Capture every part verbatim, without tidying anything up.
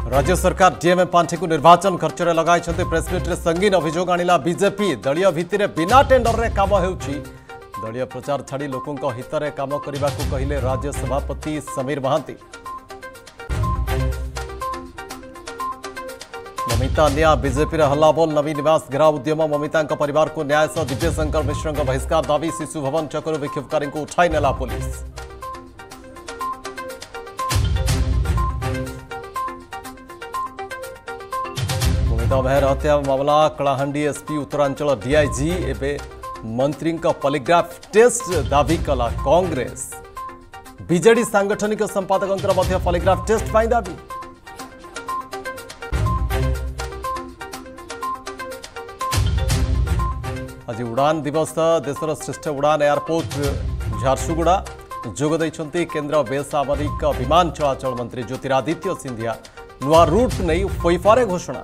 राज्य सरकार डीएमए पांठी को निर्वाचन खर्च में लगाई प्रेसमिट रे संगीन अभियोग आनिला बीजेपी। दलीय भित्तिरे बिना टेंडर रे काम हेउछि। दलीय प्रचार छाड़ी लोकों हित में काम करने को कहले राज्य सभापति समीर महांती। ममिता निया बीजेपी हल्लाबोल नवीन निवास घेराव उद्यम। ममिता परिवार को न्याय सह दिव्यशंकर मिश्र बहिष्कार दावी। शिशु भवन चक्कर विक्षोभकारी को उठाई नेला पुलिस। ममिता मेहर हत्या मामला कलाहांडी एसपी उत्तरांचल डीआईजी एवं मंत्री पॉलीग्राफ टेस्ट दावी कला कांग्रेस। बीजेडी सांगठनिक संपादकों पॉलीग्राफ टेस्ट पाई दावी। आज उड़ान दिवस देशर श्रेष्ठ उड़ान एयरपोर्ट झारसुगुड़ा जोग देइछंती केंद्र बेसामरिक विमान चलाचल मंत्री ज्योतिरादित्य सिंधिया। नुआ रूट नहीं फैफारे घोषणा।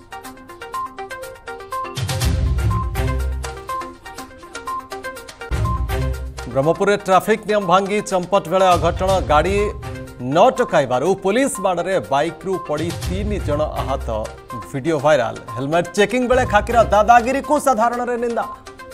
ब्रह्मपुर में ट्रैफिक नियम भांगी चंपट बेले अघटन। गाड़ी न टकाइबारु पुलिस बाड़े बाइक रु पड़ी तीन जन आहत। Video viral. हेलमेट चेकिंग बेले खाकीर दादागिरी को साधारण रे निंदा।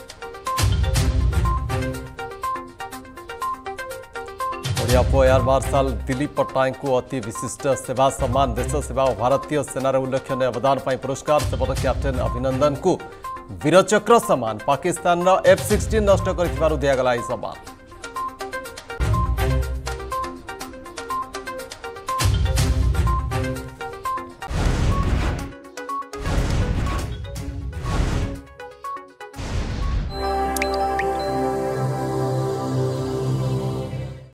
ओडिया पो एयर मार्शल दिलीप पट्टनायक को अति विशिष्ट सेवा सम्मान देश सेवा और भारतीय सेनार उल्लेखनीय अवदान पर पुरस्कार। सेपट कैप्टेन अभिनंदन को वीरचक्र सम्मान। पाकिस्तान एफ सिक्सटीन नष्ट कर दिगला सम्मान।